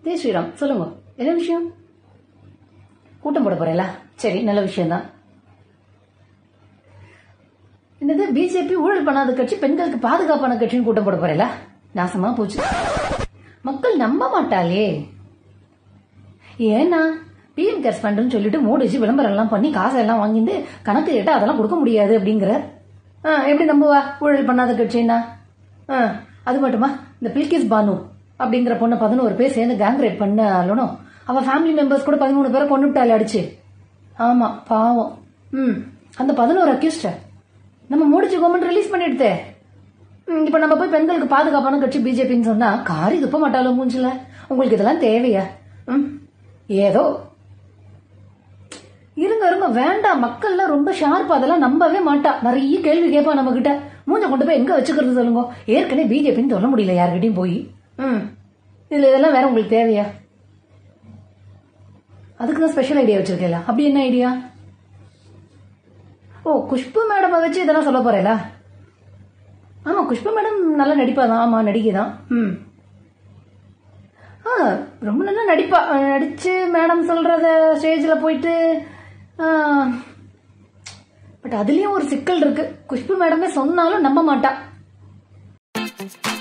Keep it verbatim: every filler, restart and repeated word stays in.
ஜெய் ஸ்ரீராம், சொல்லுங்க, என்ன விஷயம்? கூட்டம் போட போறேல? சரி, நல்ல விஷயம் தான். என்னது, பிஜேபி ஊழல் பண்ணாத கட்சி, பெண்களுக்கு பாதுகாப்பான கட்சின்னு கூட்டம் போட போறேல? நாசமா போச்சு. மக்கள் நம்ப மாட்டாளே. ஏன்னா பிஎம் கேர்ஸ் ஃபண்ட்னு சொல்லிட்டு மோடிஜி விளம்பரம் எல்லாம் பண்ணி காசெல்லாம் வாங்கிட்டு கணக்கு கேட்டா அதெல்லாம் கொடுக்க முடியாது அப்படிங்கிற. எப்படி நம்புவா ஊழல் பண்ணாத கட்சின்னா? அது மட்டுமா, இந்த பில்கிஸ் பானு அப்படிங்கிற பொண்ணு பதினோரு பேர் சேர்ந்து கேங் ரேப் பண்ணாலும் அவ ஃபேமிலி மெம்பர்ஸ் கூட பதிமூணு பேரை கொண்டுட்டாள் அடிச்சு. ஆமா, பாவம். ம் அந்த பதினோரு அக்யூஸ்ட நம்ம மோடிஜி கவர்மெண்ட் ரிலீஸ் பண்ணிடுதே. இப்ப நம்ம போய் பெண்களுக்கு பாதுகாப்பான கட்சி பிஜேபின்னு சொன்னா காரி துப்ப மாட்டாலும் மூஞ்சில. உங்களுக்கு இதெல்லாம் தேவையா? ம் ஏதோ இருங்க இருங்க, வேண்டாம். மக்கள்லாம் ரொம்ப ஷார்ப்பா, அதெல்லாம் நம்பவே மாட்டா. நிறைய கேள்வி கேட்பா நம்ம கிட்ட. மூஞ்ச கொண்டு போய் எங்க வச்சுக்கிறது சொல்லுங்க. ஏற்கனவே பிஜேபின்னு சொல்ல முடியல யாருக்கிட்டையும் போய். ம் இதுல இதெல்லாம் வேற உங்களுக்கு தேவையா? அதுக்குதான் ஸ்பெஷல் ஐடியா வச்சிருக்கேன். அப்படி என்ன ஐடியா? ஓ, குஷ்பு மேடம் வச்சு இதெல்லாம் சொல்ல போறேல? ஆமா, குஷ்பு மேடம் நல்லா நடிப்பாதான். ஆமா, நடிகைதான். ம் ரொம்ப நல்லா நடிப்பா. நடிச்சு மேடம் சொல்றத ஸ்டேஜ்ல போயிட்டு. பட் அதுலயும் ஒரு சிக்கல் இருக்கு. குஷ்பு மேடமே சொன்னாலும் நம்ப மாட்டா.